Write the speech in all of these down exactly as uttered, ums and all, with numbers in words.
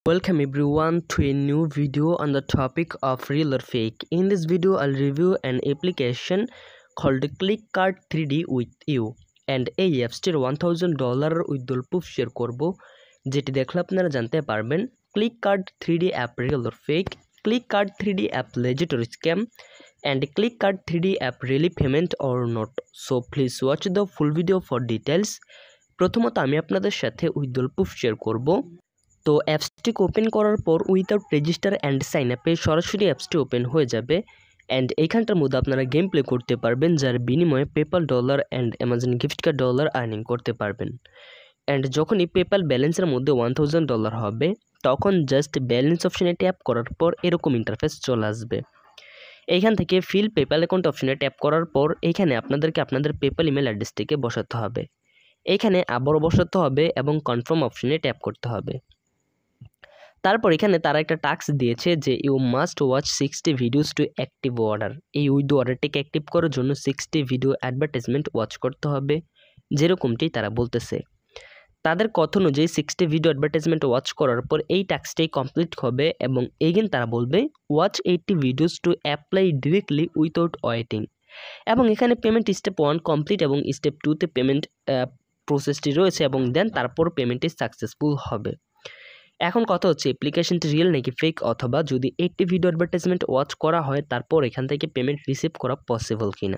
Welcome everyone to a new video on the topic of real or fake. In this video I'll review an application called Click Card three D with you and এই অ্যাপসটির one thousand dollar withdrawal proof share করব, যেটি দেখলে আপনারা জানতে পারবেন Click Card three D app real or fake, Click Card three D app legit or scam, and Click Card three D app really payment or not. So please watch the full video for details. প্রথমত আমি আপনাদের সাথে withdrawal proof share করব। তো অ্যাপসটিকে open করার পর without register and sign আপে সরাসরি অ্যাপসটি ওপেন হয়ে যাবে অ্যান্ড এইখানটার মধ্যে আপনারা গেম প্লে করতে পারবেন, যার বিনিময়ে PayPal dollar and Amazon gift card dollar earning করতে পারবেন। অ্যান্ড যখনই পেপাল ব্যালেন্সের মধ্যে ওয়ান থাউজেন্ড ডলার হবে তখন জাস্ট ব্যালেন্স অপশনে ট্যাপ করার পর এরকম ইন্টারফেস চলে আসবে। এইখান থেকে ফিল পেপাল অ্যাকাউন্ট অপশনে ট্যাপ করার পর এইখানে আপনাদেরকে আপনাদের পেপাল ইমেল অ্যাড্রেসটিকে বসাতে হবে, এইখানে আবারও বসাতে হবে এবং কনফার্ম অপশনে ট্যাপ করতে হবে। তারপর এখানে তারা একটা টাস্ক দিয়েছে যে you must watch sixty videos to active order. এই উইথ অর্ডারটিকে অ্যাক্টিভ করার জন্য সিক্সটি ভিডিও অ্যাডভার্টাইজমেন্ট ওয়াচ করতে হবে, যেরকমটি তারা বলতেছে। তাদের কথা অনুযায়ী সিক্সটি ভিডিও অ্যাডভার্টাইজমেন্ট ওয়াচ করার পর এই টাস্কটাই কমপ্লিট হবে এবং এগেন তারা বলবে watch eighty videos to apply directly without waiting. এবং এখানে পেমেন্ট স্টেপ ওয়ান কমপ্লিট এবং স্টেপ টুতে পেমেন্ট প্রসেসটি রয়েছে এবং দেন তারপর পেমেন্টটি সাকসেসফুল হবে। এখন কথা হচ্ছে অ্যাপ্লিকেশনটি রিয়েল নাকি ফেক, অথবা যদি এইটটি ভিডিও অ্যাডভার্টাইজমেন্ট ওয়াচ করা হয় তারপর এখান থেকে পেমেন্ট রিসিভ করা পসিবল কিনা।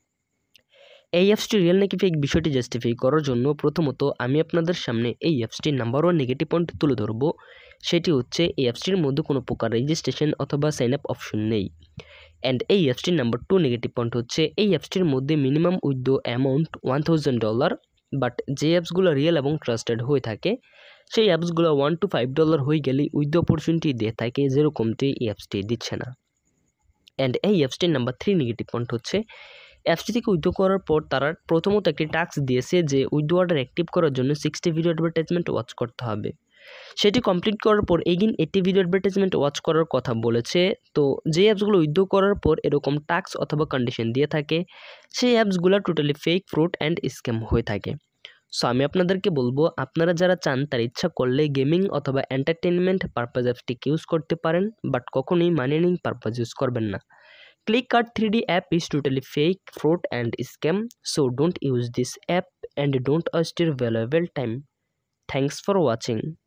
এই অ্যাপসটি রিয়েল নাকি ফেক বিষয়টি জাস্টিফাই করার জন্য প্রথমত আমি আপনাদের সামনে এই অ্যাপসটির নাম্বার ওয়ান নেগেটিভ পয়েন্ট তুলে ধরবো। সেটি হচ্ছে এই অ্যাপসটির মধ্যে কোনো প্রকার রেজিস্ট্রেশন অথবা সাইন আপ অপশন নেই। অ্যান্ড এই অ্যাপসটির নাম্বার টু নেগেটিভ পয়েন্ট হচ্ছে এই অ্যাপসটির মধ্যে minimum withdraw amount one thousand dollar, but যে অ্যাপসগুলো রিয়েল এবং ট্রাস্টেড হয়ে থাকে সেই অ্যাপসগুলো ওয়ান টু ফাইভ ডলার হয়ে গেলে উইথড্র অপরচুনিটি দিয়ে থাকে, যেরকমটি এই অ্যাপসটি দিচ্ছে না। অ্যান্ড এই অ্যাপসটির নাম্বার থ্রি নেগেটিভ পয়েন্ট হচ্ছে অ্যাপসটি থেকে উইথড্র করার পর তারা প্রথমত একটি টাস্ক দিয়েছে যে উইথড্র অর্ডার অ্যাক্টিভ করার জন্য সিক্সটি ভিডিও অ্যাডভার্টাইজমেন্ট ওয়াচ করতে হবে। সেটি কমপ্লিট করার পর again eighty video advertisement watch করার কথা বলেছে। তো যে অ্যাপসগুলো উইথড্র করার পর এরকম টাস্ক অথবা কন্ডিশন দিয়ে থাকে সেই অ্যাপসগুলো totally fake, fraud and scam হয়ে থাকে। সো আমি আপনাদেরকে বলবো আপনারা যারা চান তার ইচ্ছা করলে গেমিং অথবা এন্টারটেনমেন্ট পারপাস অ্যাপসটিকে ইউজ করতে পারেন, বাট কখনোই মানি আর্নিং পারপাস ইউজ করবেন না। Click Card three D app is totally fake, fraud and scam, so don't use this app and don't waste your valuable time. Thanks for watching.